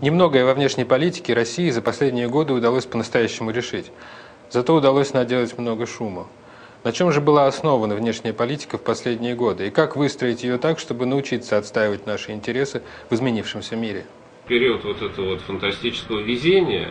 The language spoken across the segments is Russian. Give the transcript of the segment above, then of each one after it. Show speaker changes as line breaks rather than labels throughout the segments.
Немногое во внешней политике России за последние годы удалось по-настоящему решить. Зато удалось наделать много шума. На чем же была основана внешняя политика в последние годы? И как выстроить ее так, чтобы научиться отстаивать наши интересы в изменившемся мире?
Период вот этого фантастического везения,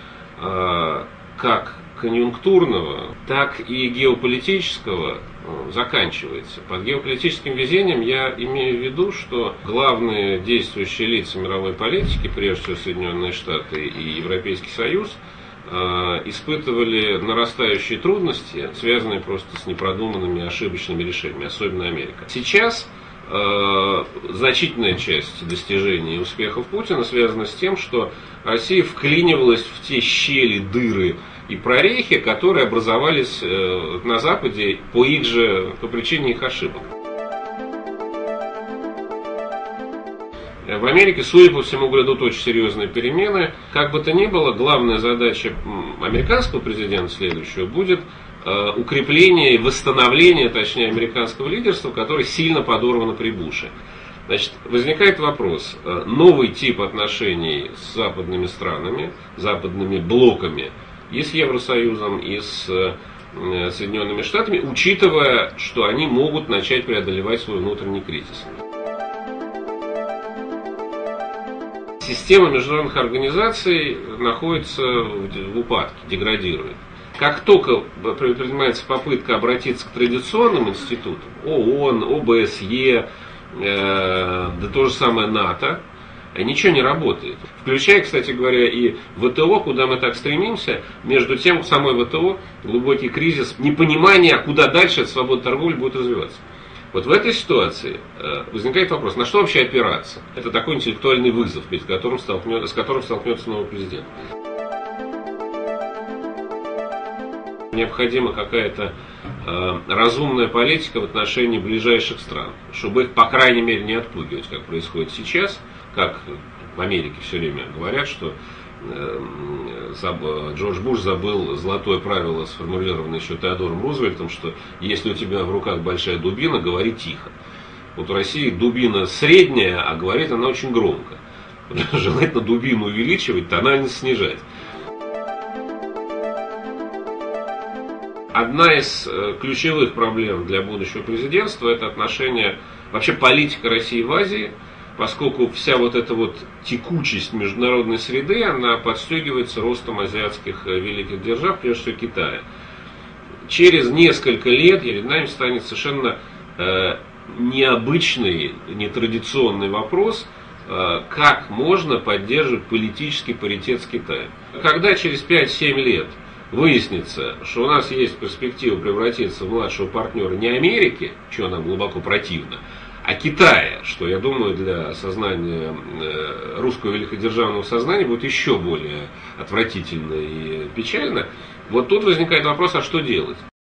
как конъюнктурного, так и геополитического, заканчивается. Под геополитическим везением я имею в виду, что главные действующие лица мировой политики, прежде всего Соединенные Штаты и Европейский Союз, испытывали нарастающие трудности, связанные просто с непродуманными ошибочными решениями, особенно Америка. Сейчас значительная часть достижений и успехов Путина связана с тем, что Россия вклинивалась в те щели, дыры и прорехи, которые образовались на Западе по причине их ошибок. В Америке, судя по всему, грядут очень серьезные перемены. Как бы то ни было, главная задача американского президента следующего будет укрепление и восстановление, точнее, американского лидерства, которое сильно подорвано при Буше. Значит, возникает вопрос, новый тип отношений с западными странами, западными блоками, и с Евросоюзом, и с Соединенными Штатами, учитывая, что они могут начать преодолевать свой внутренний кризис. Система международных организаций находится в упадке, деградирует. Как только предпринимается попытка обратиться к традиционным институтам, ООН, ОБСЕ, да то же самое НАТО, ничего не работает. Включая, кстати говоря, и ВТО, куда мы так стремимся, между тем в самой ВТО глубокий кризис, непонимание, куда дальше эта свобода торговли будет развиваться. Вот в этой ситуации возникает вопрос, на что вообще опираться? Это такой интеллектуальный вызов, с которым столкнется новый президент. Необходима какая-то разумная политика в отношении ближайших стран, чтобы их, по крайней мере, не отпугивать, как происходит сейчас, как в Америке все время говорят, что Джордж Буш забыл золотое правило, сформулированное еще Теодором Рузвельтом, что если у тебя в руках большая дубина, говори тихо. Вот в России дубина средняя, а говорит она очень громко. Желательно дубину увеличивать, тональность снижать. Одна из ключевых проблем для будущего президентства — это отношение, вообще политика России в Азии, поскольку вся вот эта вот текучесть международной среды, она подстегивается ростом азиатских великих держав, прежде всего Китая. Через несколько лет перед нами станет совершенно необычный, нетрадиционный вопрос, как можно поддерживать политический паритет с Китаем. Когда через 5-7 лет выяснится, что у нас есть перспектива превратиться в младшего партнера не Америки, что нам глубоко противно, а Китая, что, я думаю, для сознания русского великодержавного сознания будет еще более отвратительно и печально. Вот тут возникает вопрос, а что делать?